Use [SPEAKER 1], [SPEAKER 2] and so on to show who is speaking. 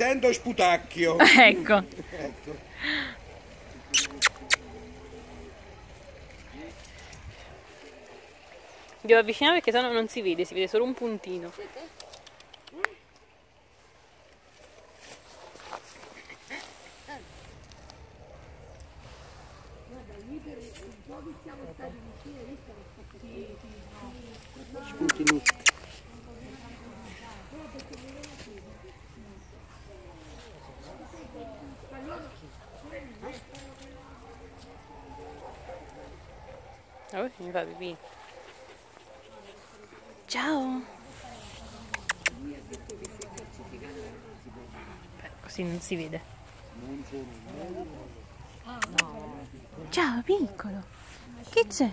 [SPEAKER 1] sentendo sputacchio.
[SPEAKER 2] Ecco.
[SPEAKER 1] Ecco.
[SPEAKER 2] Devo avvicinare perché sennò non si vede solo un puntino.
[SPEAKER 1] Spuntini.
[SPEAKER 2] Oh, mi fa pipì. Ciao! Così non si vede. Ciao piccolo! Che c'è?